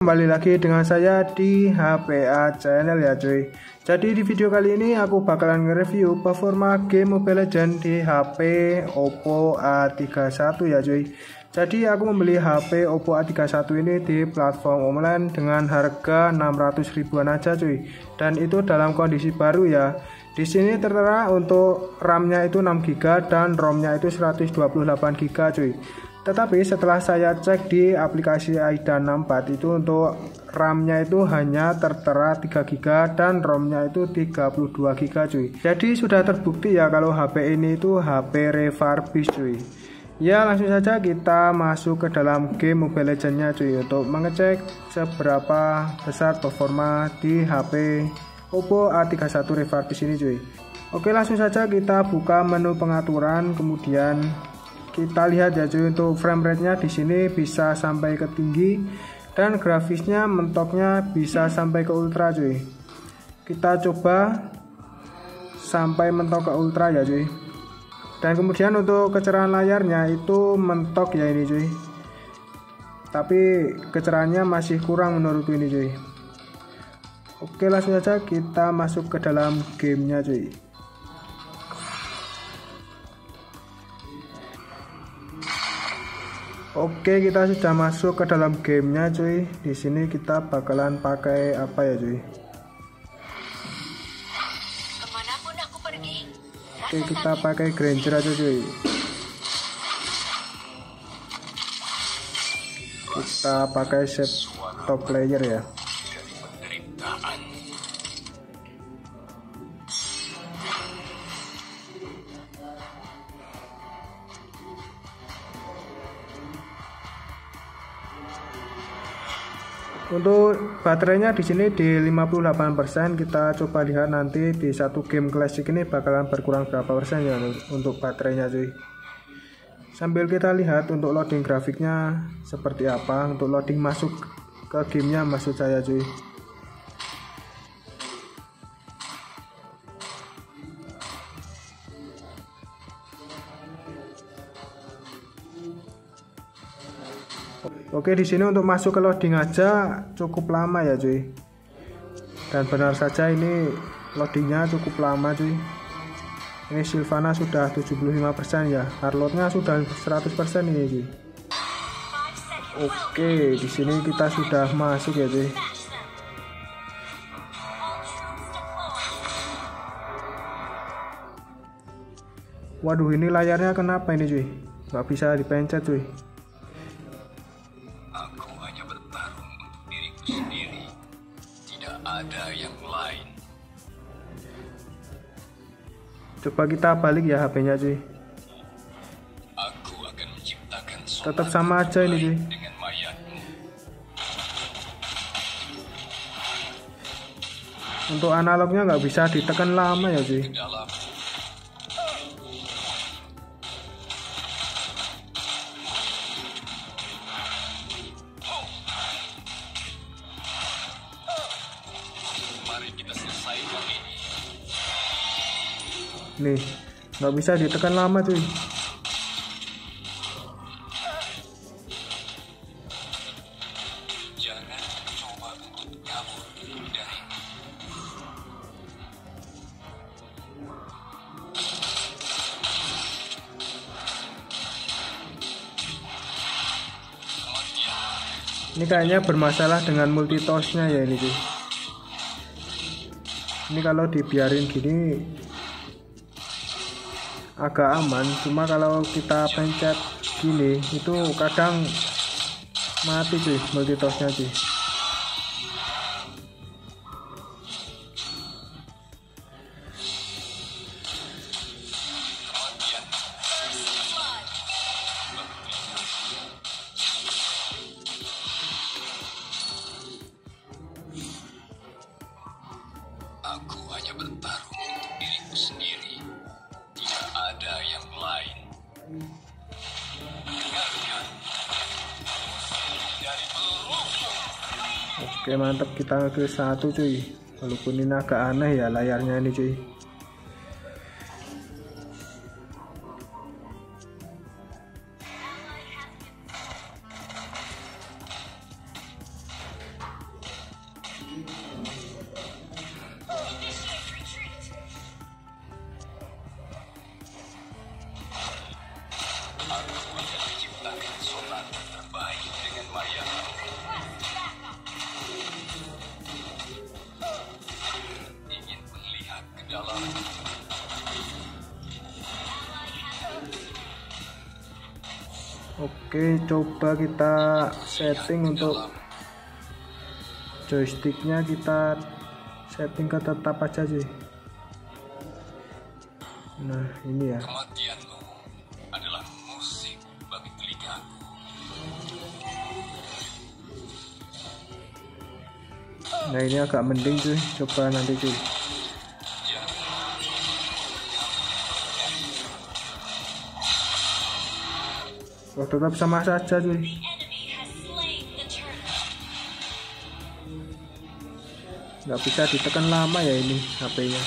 Kembali lagi dengan saya di HPA Channel ya cuy. Jadi di video kali ini aku bakalan nge-review performa game Mobile Legends di HP Oppo A31 ya cuy. Jadi aku membeli HP Oppo A31 ini di platform online dengan harga 600 ribuan aja cuy. Dan itu dalam kondisi baru ya. Di sini tertera untuk RAM-nya itu 6GB dan ROM-nya itu 128GB cuy. Tetapi setelah saya cek di aplikasi AIDA 64 itu untuk RAM-nya itu hanya tertera 3GB dan ROM-nya itu 32GB cuy. Jadi sudah terbukti ya kalau HP ini itu HP refurbished cuy. Ya langsung saja kita masuk ke dalam game Mobile Legends-nya cuy untuk mengecek seberapa besar performa di HP Oppo A31 refurbished ini cuy. Oke, langsung saja kita buka menu pengaturan, kemudian kita lihat ya cuy, untuk frame rate-nya di sini bisa sampai ke tinggi dan grafisnya mentoknya bisa sampai ke ultra cuy. Kita coba sampai mentok ke ultra ya cuy. Dan kemudian untuk kecerahan layarnya itu mentok ya ini cuy. Tapi kecerahannya masih kurang menurutku ini cuy. Oke, langsung saja kita masuk ke dalam gamenya cuy. Oke, kita sudah masuk ke dalam gamenya cuy. Di sini kita bakalan pakai apa ya cuy? Kemanapun aku pergi. Oke, kita pakai Granger aja cuy. Kita pakai set top player ya. Untuk baterainya di sini di 58%. Kita coba lihat nanti di satu game klasik ini bakalan berkurang berapa persen ya untuk baterainya cuy. Sambil kita lihat untuk loading grafiknya seperti apa, untuk loading masuk ke gamenya maksud saya cuy. Oke, di sini untuk masuk ke loading aja cukup lama ya cuy. Dan benar saja ini loadingnya cukup lama cuy. Ini Sylvana sudah 75% ya. Harlotnya sudah 100% ini cuy. Oke, di sini kita sudah masuk ya cuy. Waduh, ini layarnya kenapa ini cuy? Nggak bisa dipencet cuy. Ada yang lain. Coba kita balik ya HP-nya cuy. Aku akan menciptakan tetap sama aja ini cuy. Dengan mayatmu. Untuk analognya nggak bisa ditekan lama ya cuy. Nih, nggak bisa ditekan lama cuy. Jangan coba untuk kabur dari. Ini kayaknya bermasalah dengan multitoss-nya ya ini cuy. Ini kalau dibiarin gini agak aman, cuma kalau kita pencet gini itu kadang mati cuy multitoss-nya cuy. Aku hanya bertarung untuk diriku sendiri. Tidak ada yang lain. Oke, mantap, kita ke satu cuy. Walaupun ini agak aneh ya layarnya ini cuy. Oke, coba kita setting untuk joysticknya, kita setting ke tetap aja sih. Nah ini ya. Kematianmu adalah musik bagi telingaku. Nah ini agak mending cuy, coba nanti cuy. Oh tetap sama saja cuy. Nggak bisa ditekan lama ya ini HP-nya.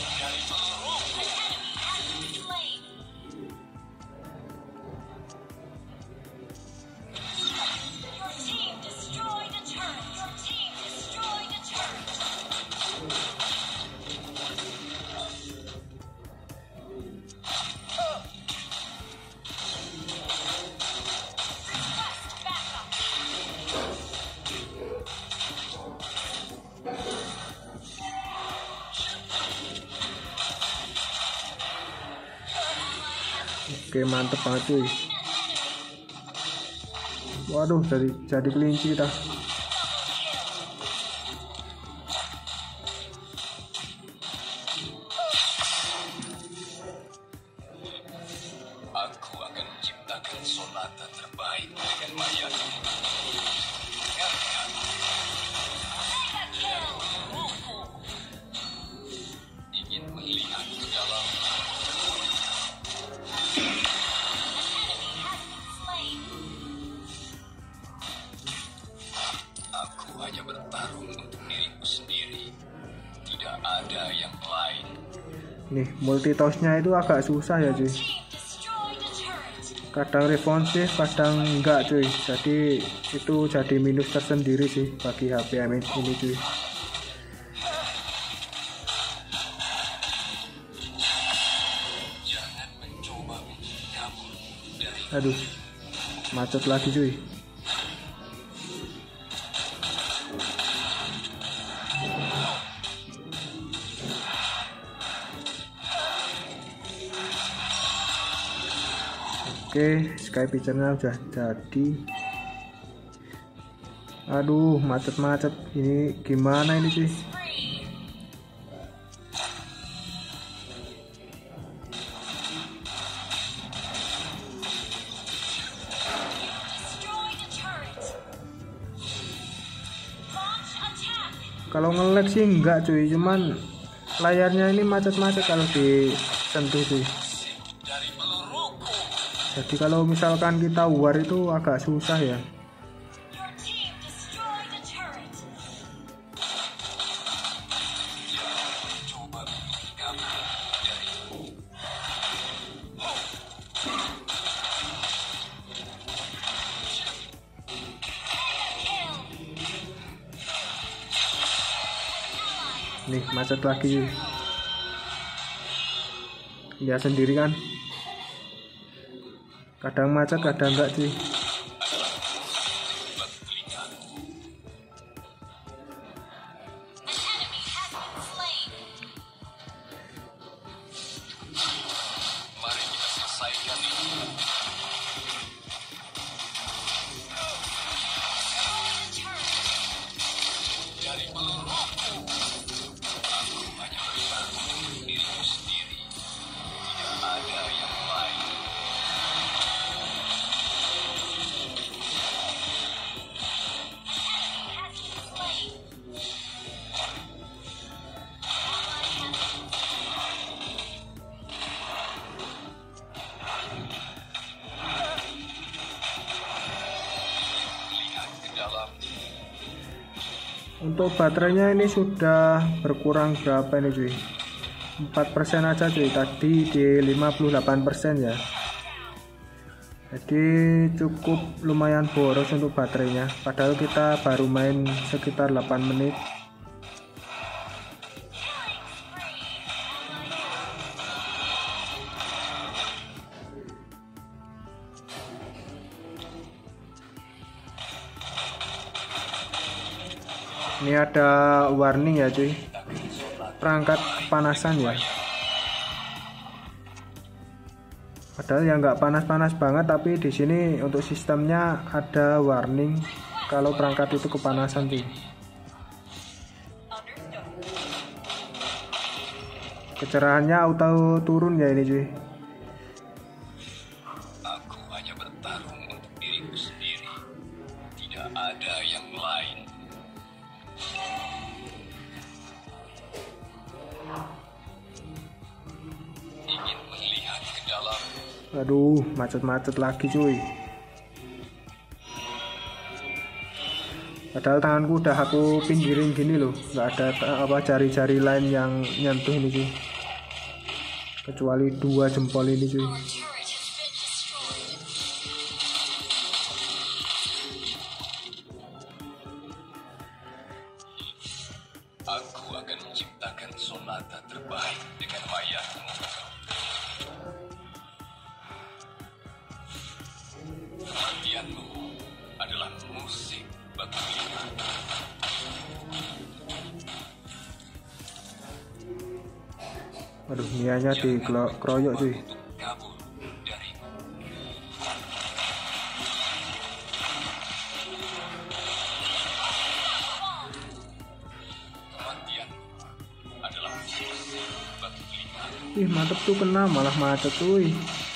Oke mantep banget cuy. Waduh jadi kelinci dah. Aku akan menciptakan sonata terbaik dengan mayatmu. Ingin melihat ke dalam. Aku hanya bertarung untuk diriku sendiri. Tidak ada yang lain. Nih multitossnya itu agak susah ya cuy. Kadang responsif, kadang enggak cuy. Jadi itu jadi minus tersendiri sih bagi HP ini cuy. Jangan mencoba kabur dari Aduh, macet lagi cuy. Oke, sky picture-nya udah jadi. Aduh, macet-macet. Ini gimana ini cuy? Kalau nge-lag sih enggak cuy, cuman layarnya ini macet-macet kalau disentuh cuy. Jadi kalau misalkan kita war itu agak susah ya. Nih macet lagi. Lihat sendiri kan. Kadang macet, kadang enggak cuy. Mari kita selesaikan ini. Dari peluruku, aku hanya bertarung untuk diriku sendiri. Tidak ada yang lain. Lihat ke dalam. Untuk baterainya ini sudah berkurang berapa ini cuy? 4% aja cuy, tadi di 58% ya. Jadi cukup lumayan boros untuk baterainya, padahal kita baru main sekitar 8 menit. Ini ada warning ya cuy, perangkat kepanasan ya. Padahal ya nggak panas-panas banget, tapi di sini untuk sistemnya ada warning kalau perangkat itu kepanasan cuy. Kecerahannya auto turun ya ini cuy. Aku hanya bertarung untuk diriku sendiri. Tidak ada yang lain. Ingin melihat ke dalam. Aduh, macet-macet lagi cuy. Padahal tanganku udah aku pinggirin gini loh, nggak ada jari-jari lain yang nyentuh ini cuy. Kecuali 2 jempol ini cuy. Our turret has been destroyed. Aku akan menciptakan sonata terbaik dengan mayatmu. Kematianmu adalah musik bagi kita. Aduh, nianya dikeroyok cuy. Untuk kabur dariku. Kematian adalah musik bagi kita. Ih, mantep tuh, kena malah macet cuy.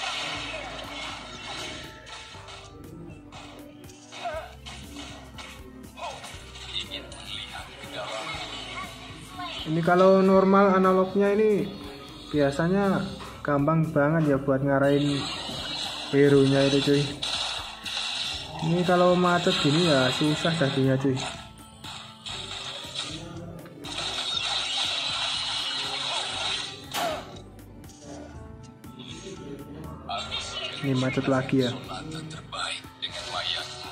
Ingin melihat ke dalam. Ini kalau normal analognya ini biasanya gampang banget ya buat ngarahin hero nya itu cuy. Ini kalau macet gini ya susah jadinya cuy. Ini macet lagi ya. Sonata terbaik dengan mayatmu.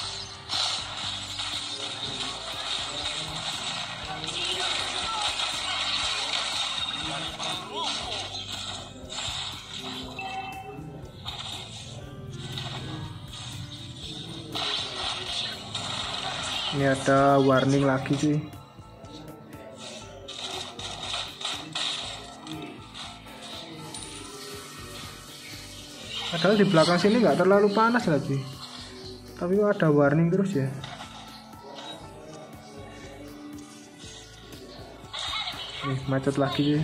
Ini ada warning lagi cuy. Padahal di belakang sini nggak terlalu panas lagi, tapi kok ada warning terus ya. Nih macet lagi cuy.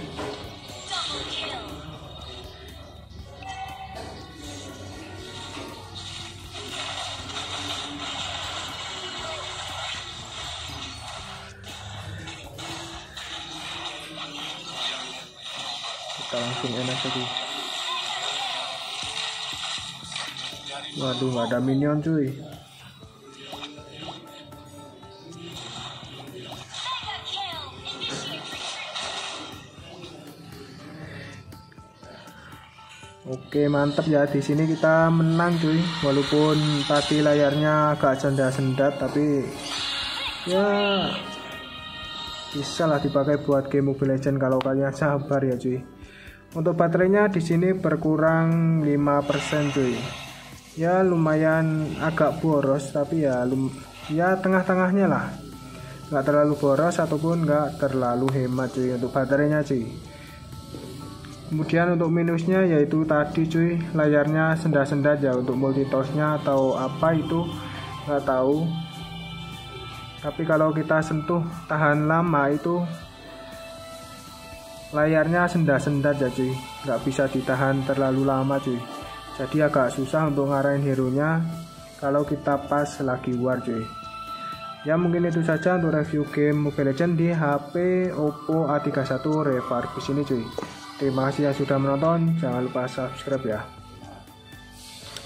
Kita langsung enak tadi. Waduh, nggak ada minion cuy. Oke, mantap ya, di sini kita menang cuy. Walaupun tadi layarnya agak sendat-sendat, tapi ya bisa lah dipakai buat game Mobile Legends kalau kalian sabar ya cuy. Untuk baterainya di sini berkurang 5% cuy. Ya lumayan agak boros, tapi ya tengah-tengahnya lah. Nggak terlalu boros ataupun nggak terlalu hemat cuy untuk baterainya cuy. Kemudian untuk minusnya yaitu tadi cuy, layarnya sendat-sendat ya untuk multitoastnya atau apa itu nggak tahu. Tapi kalau kita sentuh tahan lama itu layarnya sendat-sendat ya cuy, nggak bisa ditahan terlalu lama cuy. Jadi agak susah untuk ngarahin hero nya kalau kita pas lagi war cuy. Ya mungkin itu saja untuk review game Mobile Legends di HP Oppo A31 Refurbish ini cuy. Terima kasih yang sudah menonton, jangan lupa subscribe ya.